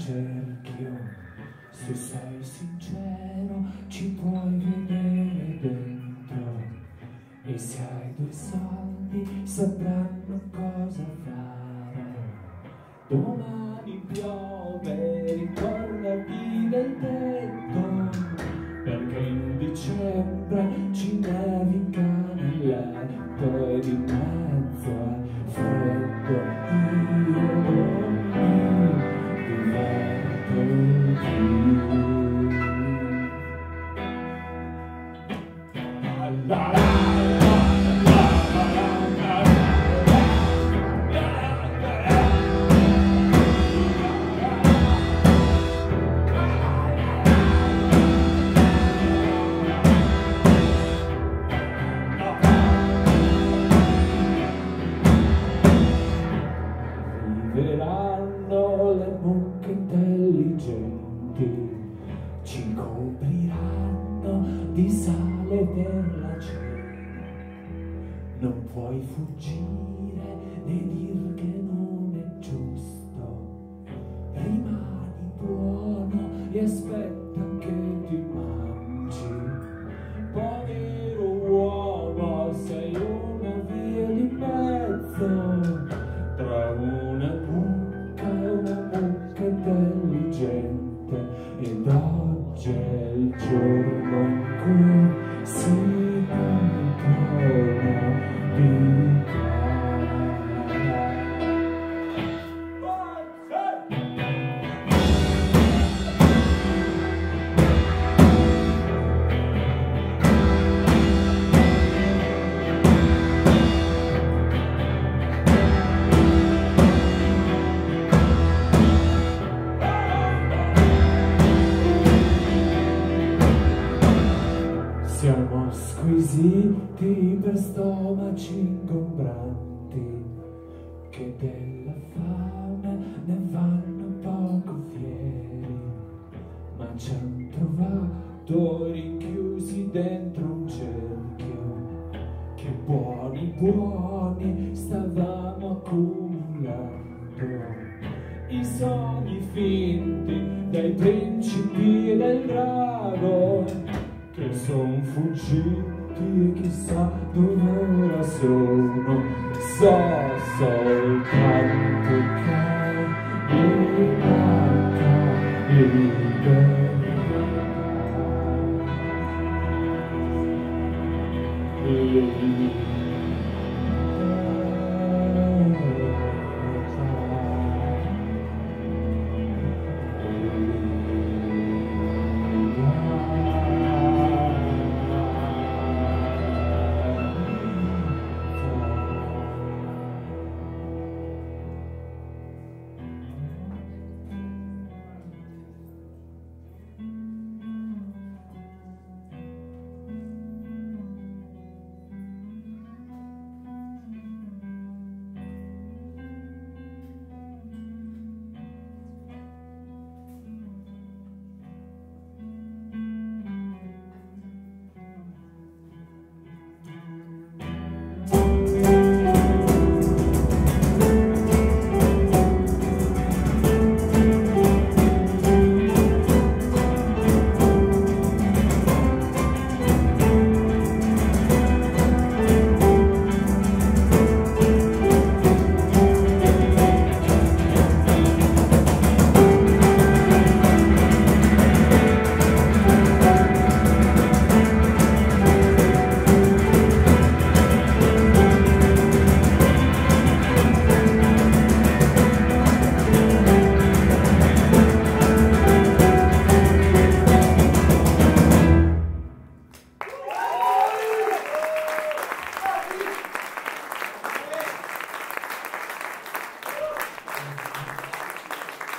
cerchio. Se sei sincero ci puoi vedere dentro, e se hai due soldi sapranno cosa fare. Domani piove, ricordati del tetto, perché in dicembre ci nevica nel letto, ed in mezzo al freddo io non mi diverto più. Arriveranno le mucche intelligenti, ci copriranno di sale per la cena. Non puoi fuggire né dir che non è giusto, rimani buono e aspetta che ti mangi. Povero uomo, sei una via di mezzo tra una mucca e una mucca intelligente, ed oggi è il giorno in cui si dicono di siamo squisiti per stomaci ingombranti, che della fame ne vanno poco fieri, ma ci han trovato rinchiusi dentro un cerchio, che buoni buoni stavamo accumulando. I sogni finti dai principi e del drago, che son fuggiti e chissà dove ora sono. So soltanto che mi manca il